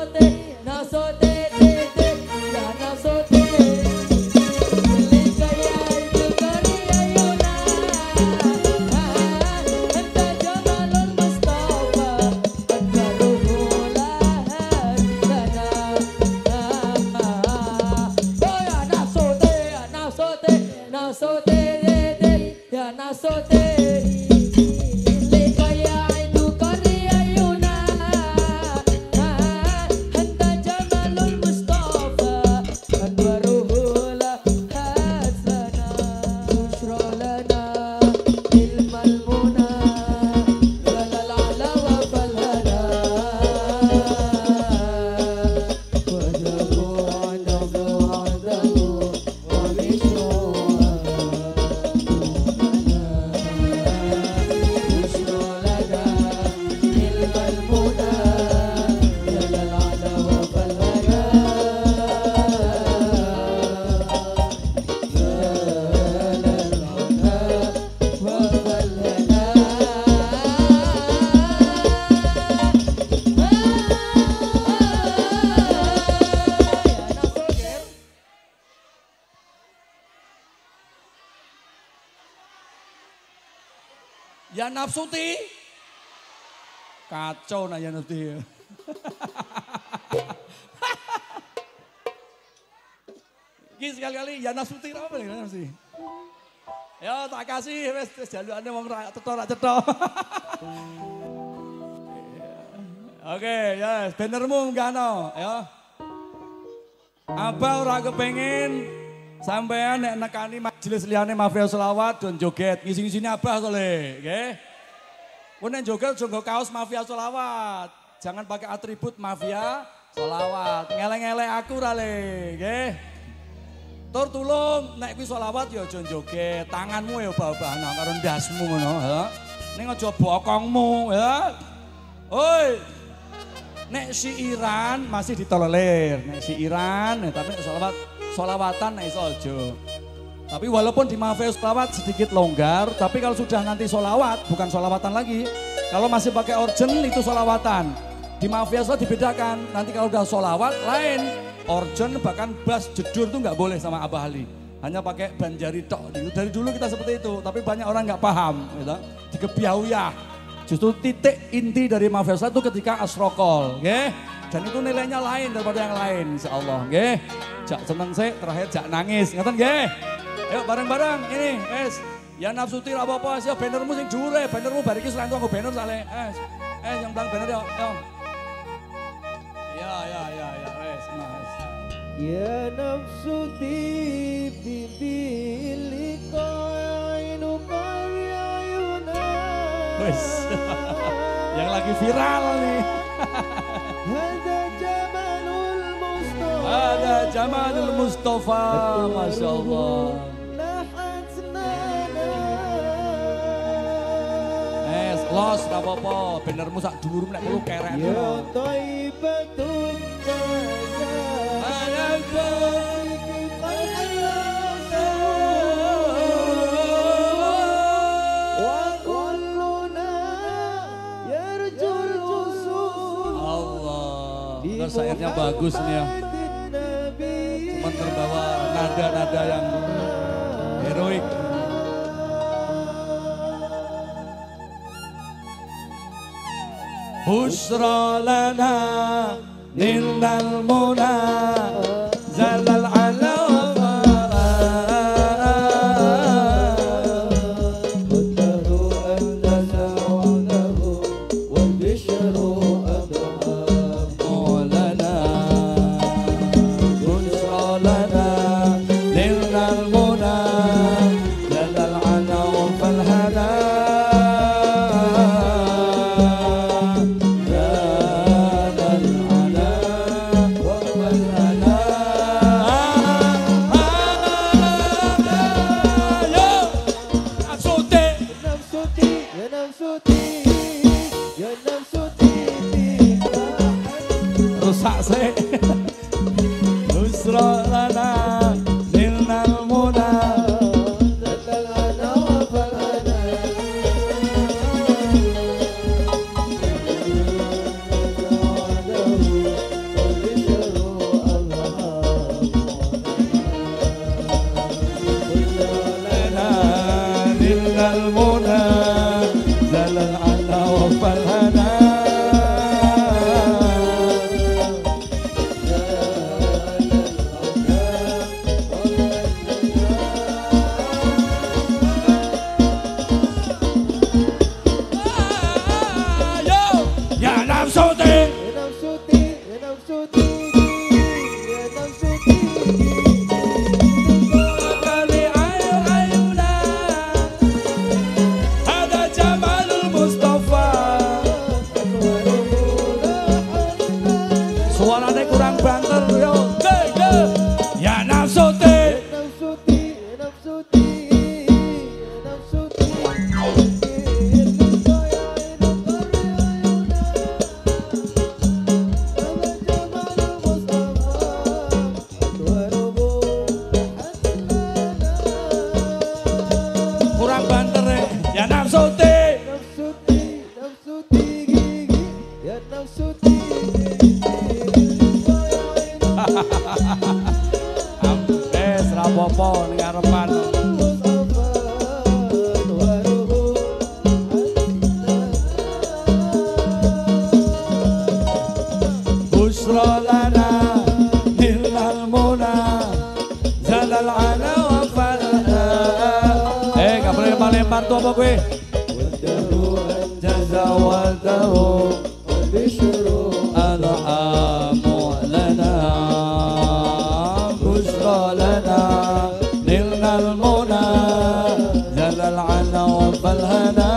Ya nafsuti. Kacau nah ya nafsuti. Iki sekali-kali ya nafsuti apa nih nafsuti? Ya tak kasih wis jalukane wong ra cetok. Oke, ya bannermu enggakno ya. Abah ora kepengin sampean nek nekani majelis liyane Mafia Sholawat don joget, ngisi-ngisine Abah soleh, nggih. Kowe nek joget aja nggo kaos Mafia Sholawat. Jangan pakai atribut Mafia Sholawat. Ngelek-ngelek aku ra le, nggih. Tur tulung nek kuwi sholawat ya aja joget, tanganmu ya obah-obahna karo ndasmu ngono, ya. Ning aja bokongmu, ya. Oi. Nek siiran masih ditolerir, nek siiran tapi nek sholawatan nek iso aja. Tapi walaupun di Mafia Sholawat sedikit longgar, tapi kalau sudah nanti sholawat bukan sholawatan lagi. Kalau masih pakai organ itu sholawatan. Di Mafia Sholawat dibedakan, nanti kalau udah sholawat lain. Organ bahkan bass jedur tuh nggak boleh sama Abah Ali. Hanya pakai banjari tok. Dari dulu kita seperti itu, tapi banyak orang nggak paham. Gitu. Dikebiauyah. Justru titik inti dari Mafia Sholawat itu ketika asrokol. Okay? Dan itu nilainya lain daripada yang lain, insya Allah. Okay? Jak seneng sih, terakhir jak nangis. Ngerti nggih? Ayo bareng-bareng ini, es. Ya nafsuti apa-apa sih, bannermu sing jure, bannermu bariki selain aku banner sale. Yang bilang banner ya. Ya, es. Ya nafsuti bibilika ainu karyayuna. Wes. Yang lagi viral nih. Ada Jamalul Mustafa. Masya Allah. Los gak apa-apa, benermu sak dhuwurmu nek kulo kerek. Ya thaibatun Allah, syairnya bagus nih ya. Cuman terbawa nada-nada yang heroik. Busra lana nilal muna zalal ala rusak sih. Busra lana nilal muna nafsu tinggi, nafsu tinggi, nafsu tinggi, nafsu tinggi. kali ayu-ayuna, ada Jamalul Mustafa. Suaranya kurang banter yo, ya nafsu tinggi. Nafsu tinggi, nafsu tinggi, nafsu Kurang banter ya nafsu tinggi. nafsu tinggi, nafsu tinggi, ya nafsu tinggi. Rapopo ning arepan. Busra lana hilal muna zalal ala wa falha. Gak boleh lempar-lempar tuh apa gue? Jaza wal daru al-amu lana busra lana nilnal muna zalal ala wa falhana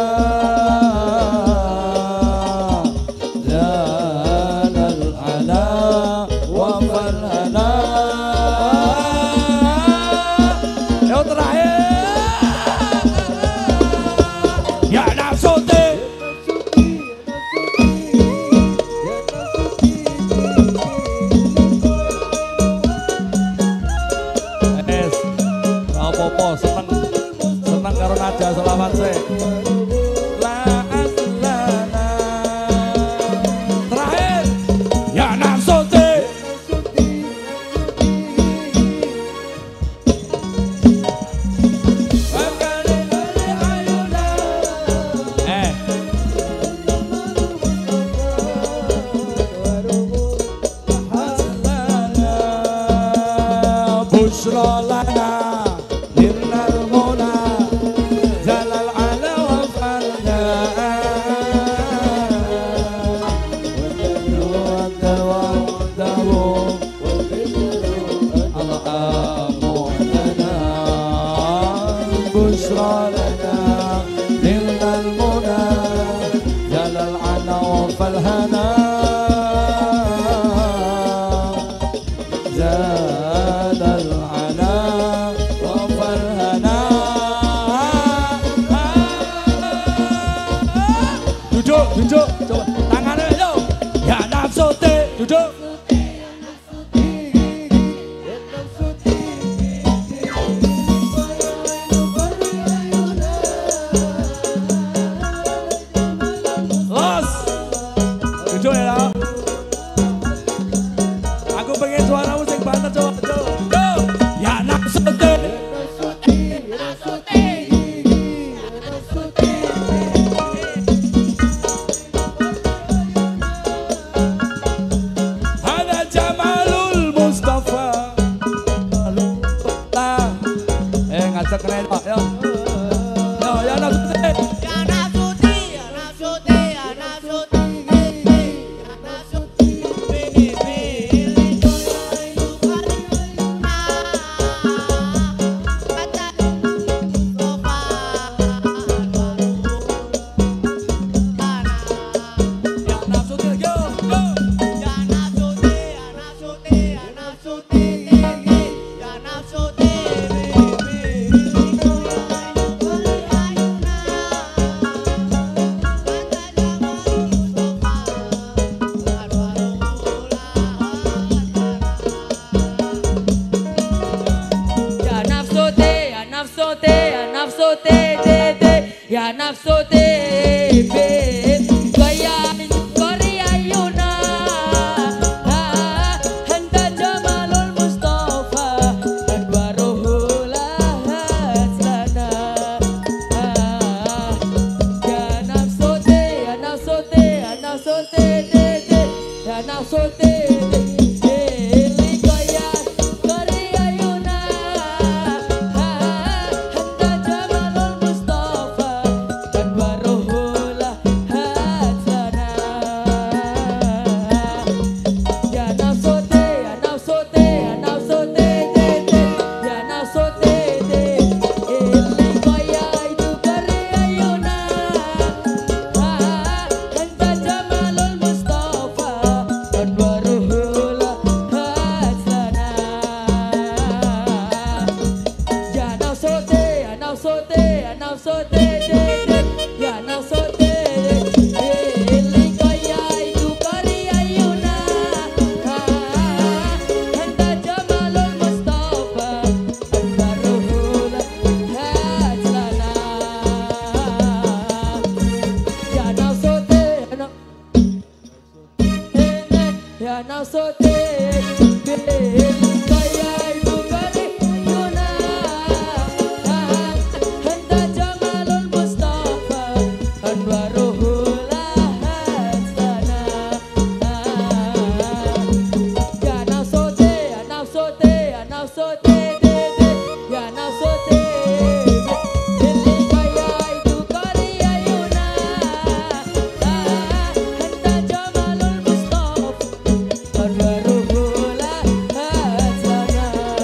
zalal ala wa falhana. Yang terakhir ya nafsu tinggi. Apa seneng karo nada selawat sih. La aslana. Terakhir ya nafsu tinggi. Busra lana nirnal muna zalal ala wa falna busra lana nirnal muna zalal ala wa falhana duduk, coba tangannya yo, ya nafsu tinggi, duduk. Los, duduk ya. Aku pengen suara musik banget coba, duduk. Ya nafsu tinggi. Ngajak kena Pak, yo. Yo, ya nafsu tinggi. Ya nafsu tinggi, ya nafsu tinggi, ya nafsu tinggi, ya nafsu tinggi, pilih Ya nafsu tinggi, yo, yo. ya nafsu tinggi, ya nafsu tinggi, ya nafsu tinggi, ya nafsu tinggi. Ya nafsu tebe gaya Korea Yuna hanta Jamalul Mustafa adwaruhul haslana. Ya nafsu te, ya nafsu te, ya nafsu te, ya nafsu te. يا نصوتي بالبياي بكري يونا أنت جمال المصطفى أنواره لهت لنا يا نصوتي يا نصوتي يا نصوتي يا نصوتي بالبياي بكري يونا أنت جمال المصطفى أنواره لهت لنا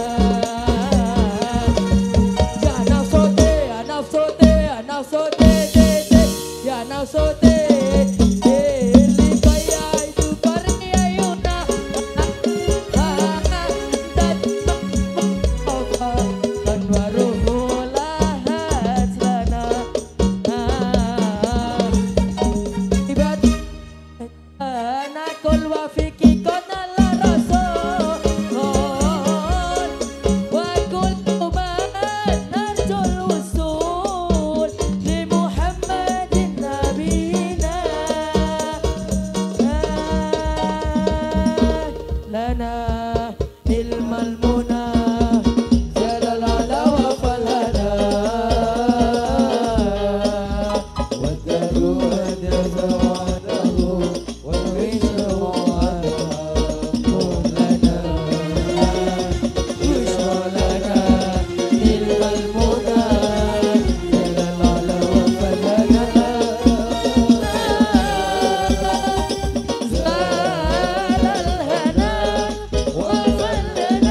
يا نصوتي يا نصوتي يا نصوتي يا نصوتي اللي بياي بكري يونا أنواره لهت لنا أنا كل وفيكي كنا لرسول وكل ما نرجو الوصول لمحمد نبينا لنا علم المنى جل العلا وفلنا والدهر أدرس وعده والعشر وعده لنا بشرى لنا علم المنى جل العلا وفلنا زال الهنا وفلنا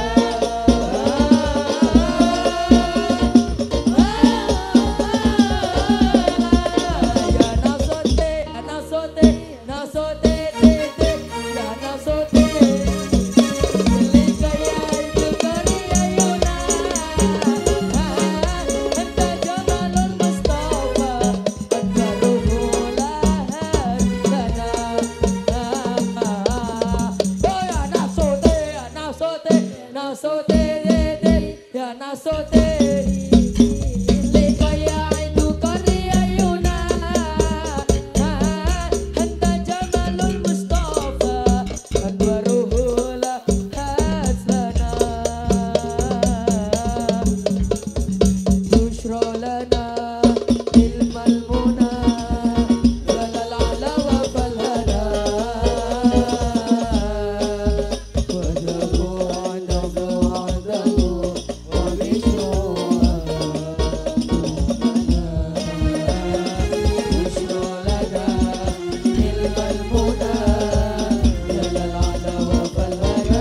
يا نصوتي يا نصوتي نصوتي يا نصوتي اللي جاي بكري عيونا أنت جمال المصطفى أنواره لهت لنا يا نصوتي يا نصوتي نصوتي يا نصوتي اللي جاي بكري عيونا أنت جمال المصطفى أنواره لهت لنا بشرى لنا علم المنى جل العلا وفلنا وجهه عنده وعده وبشرى بشرى لنا علم المنى جل العلا وفلنا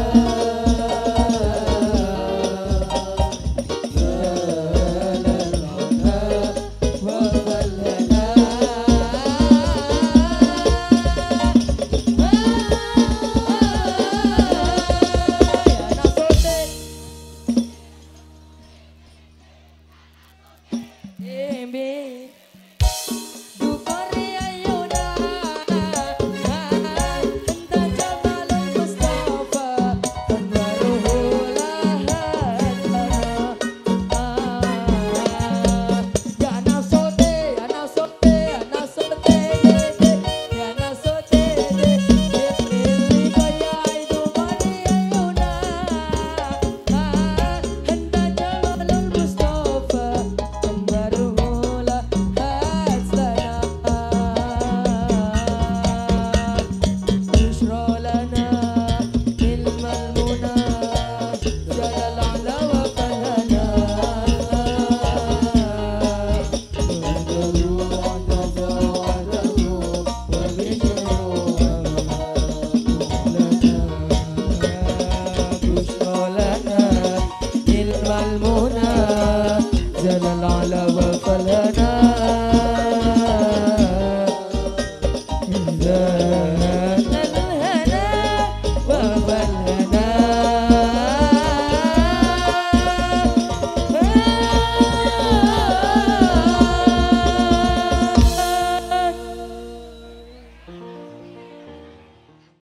بشرى